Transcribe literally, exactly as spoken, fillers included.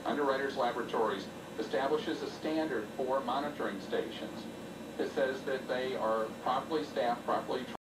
Underwriters Laboratories establishes a standard for monitoring stations. It says that they are properly staffed, properly trained,